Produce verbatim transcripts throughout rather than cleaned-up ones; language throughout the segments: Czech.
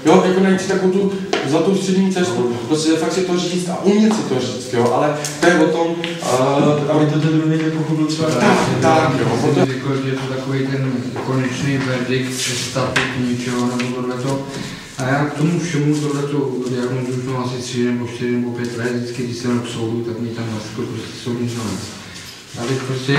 jo, jako najít si takovou tu zlatou střední cestu, prostě fakt si to říct a umět si to říct, jo, ale to je o tom, uh, aby to ten druhý nepochopil třeba tak, tak, jo. Protože řekl, že je to takový ten konečný verdikt, přestatek ničeho nebo tohleto. A já k tomu všemu tohleto diagnozu už mám asi tři nebo čtyři nebo pět let, vždycky, když jsem k soudu, tak mě tam vlastně prostě soudní znalec. A teď prostě,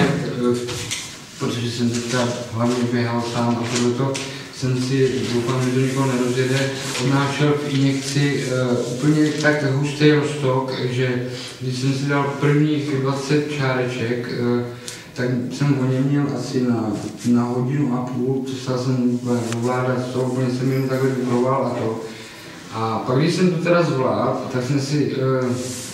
protože jsem teďka hlavně běhal sám a tohleto, jsem si, doufám, že to nikoho nerozjede, odnášel v injekci uh, úplně tak hustý roztok, že když jsem si dal prvních dvacet čáreček, uh, tak jsem o něm měl asi na, na hodinu a půl, přestal jsem ovládat to, úplně jsem jenom takhle vybroval a to. A pak když jsem to teda zvládl, tak jsem si uh,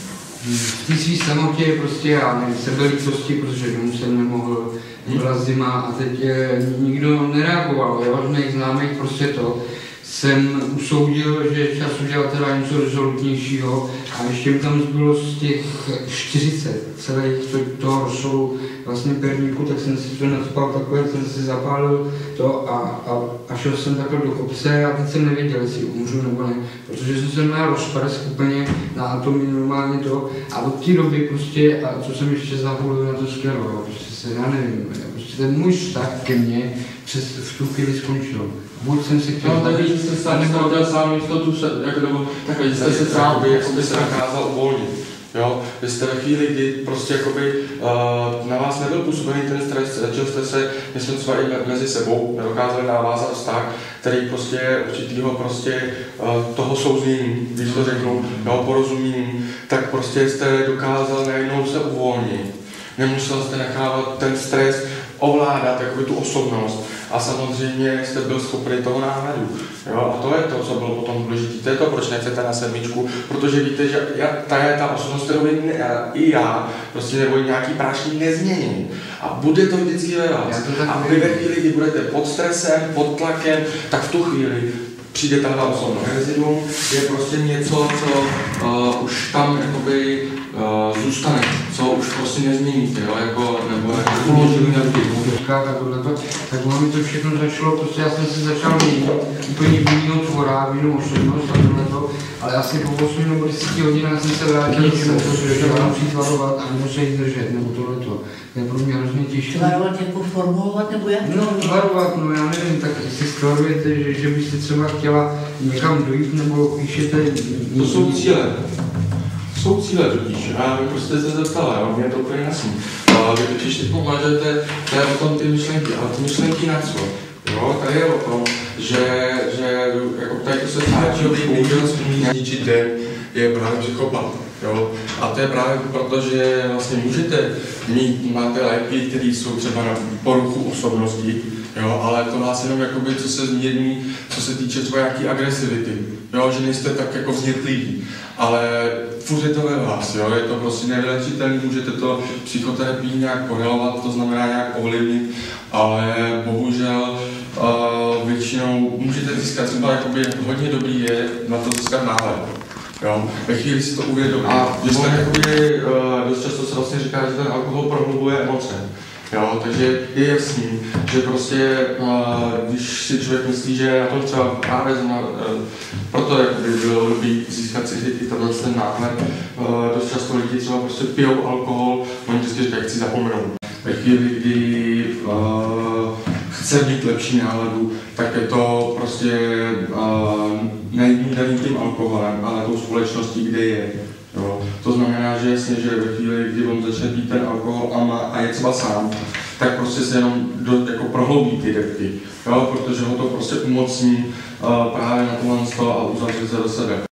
v té svý samotě prostě já nevím, sebelítosti, protože domů jsem nemohl, byla zima a teď eh, nikdo nereagoval, jo, z mých známých prostě to. Jsem usoudil, že je čas udělat teda něco rezolutnějšího a ještě mi tam zbylo z těch čtyřicet celých to, toho rozsolu vlastně perníku, tak jsem si to nadspal takové, jsem si zapálil to a, a, a šel jsem takhle do kopce a teď jsem nevěděl, jestli umřu nebo ne, protože jsem se měl rozprsk úplně na atomy normálně to a od té doby prostě, a co jsem ještě zapálil na to skvělo, prostě se, já nevím, prostě ten můj vztah ke mně přes v tu chvíli skončil. Buď jsem si chtěl... No, takže jste sám ztratil sám jistotu, jako, nebo takhle, jste se sám, jakoby se nakázal uvolnit. Jo, vy jste ve chvíli, kdy prostě jakoby, uh, na vás nebyl působený ten stres, začal jste se, myslím třeba i mezi sebou, nedokázali navázat vztah, který prostě určitýho prostě uh, toho souznění, když to řeknu, jo, porozumění, tak prostě jste dokázal najednou se uvolnit. Nemusel jste nechávat ten stres ovládat jakoby tu osobnost a samozřejmě jste byl schopný toho náhledu. Jo? A to je to, co bylo potom důležité. To je to, proč nechcete na sedmičku, protože víte, že já, ta je ta osobnost, kterou i já, prostě nebo nějaký prášník nezmění. A bude to vždycky ve vás. A vy ve chvíli, kdy budete pod stresem, pod tlakem, tak v tu chvíli přijde ta osobnost. Reziduum je prostě něco, co uh, už tam jakoby uh, zůstane, co už prostě nezměníte, jo, jako, nebo jako uložili na lidi. Tak ono mi to všechno začalo, prostě já jsem si začal měnit úplně jiného tvora, jinou osobnost a tohleto, ale asi po osmi nebo deseti hodinách jsem se vrátil k tomu, že mám přijít varovat a nebo se jít držet, nebo tohleto. To je pro mě hrozně těžké. Varovat jako formulovat nebo jak? No, varovat, no já nevím, tak si sklarujete, že, že byste třeba chtěla někam dojít, nebo píšete... To jsou cíle. Jsou cíle totiž, a vy prostě se zeptala, jo, mě je to úplně jasný. Vy totiž teď považujete, to je o tom ty myšlenky, ale ty myšlenky na co? Jo, tady je o tom, že, že jako tady to se stáčí, bohužel smí zničit den, je právě psychopat. Jo? A to je právě proto, že vlastně můžete mít, máte léky, které jsou třeba na poruchu osobnosti, jo? Ale to vás jenom jakoby, co se zmírní, co se týče třeba nějaký agresivity, jo? Že nejste tak jako vznětliví, ale furt je to ve vás, jo? Je to prostě nevylečitelné, můžete to psychoterapii nějak korelovat, to znamená nějak ovlivnit, ale bohužel uh, většinou můžete získat třeba jakoby, hodně dobrý je na to získat náhled. Jo, ve chvíli si to uvědomí. A že jste jakoby, uh, dost často se vlastně říká, že ten alkohol prohlubuje emoce. Jo, takže je jasný, že prostě, uh, když si člověk myslí, že na tom třeba právě zna, uh, proto jakoby bylo dobrý získat si i tenhle ten náhled, uh, dost často lidi třeba prostě pijou alkohol, oni vždycky říkají, chci zapomenout. Ve chvíli, kdy uh, chce být lepší náladu, tak je to prostě uh, není daný tím alkoholem, ale tou společností, kde je. Jo. To znamená, že jasně, že ve chvíli, kdy on začne pít ten alkohol a, má, a je třeba sám, tak prostě se jenom do, jako prohloubí ty depky, jo, protože ho to prostě umocní uh, právě na tohle a uzavře se do sebe.